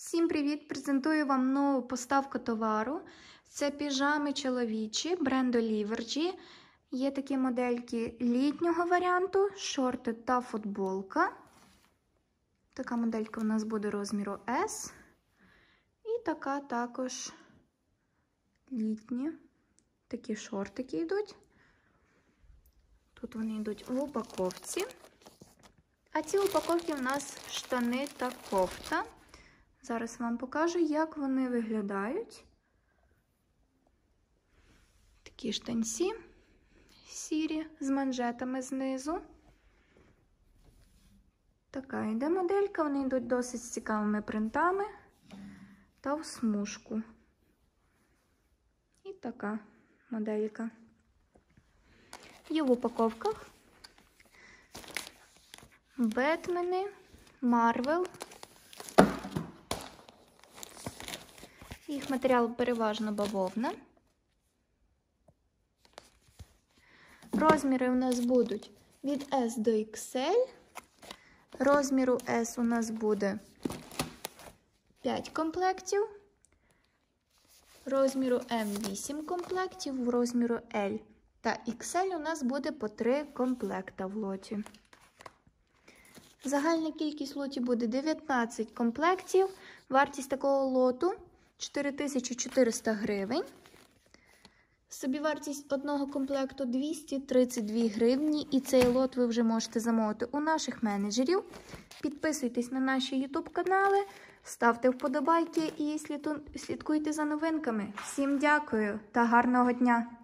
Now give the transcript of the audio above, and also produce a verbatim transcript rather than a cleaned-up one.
Всім привіт! Презентую вам нову поставку товару. Це піжами чоловічі бренду Livergy. Є такі модельки літнього варіанту, шорти та футболка. Така моделька у нас буде розміру ес. І така також літні. Такі шортики йдуть. Тут вони йдуть в упаковці. А ці упаковки у нас штани та кофта. Зараз вам покажу, як вони виглядають. Такі штанці сірі з манжетами знизу. Така йде моделька, вони йдуть досить з цікавими принтами та в смужку. І така моделька. Є в упаковках Бетмени, Марвел. Їх матеріал переважно бавовна. Розміри у нас будуть від ес до ікс ель. Розміру ес у нас буде п'ять комплектів. Розміру ем вісім комплектів. В розміру ель та ікс ель у нас буде по три комплекта в лоті. Загальна кількість в лоті буде дев'ятнадцять комплектів. Вартість такого лоту чотири тисячі чотириста гривень. Собівартість одного комплекту двісті тридцять дві гривні. І цей лот ви вже можете замовити у наших менеджерів. Підписуйтесь на наші ютуб канали, ставте вподобайки і слідкуйте за новинками. Всім дякую та гарного дня!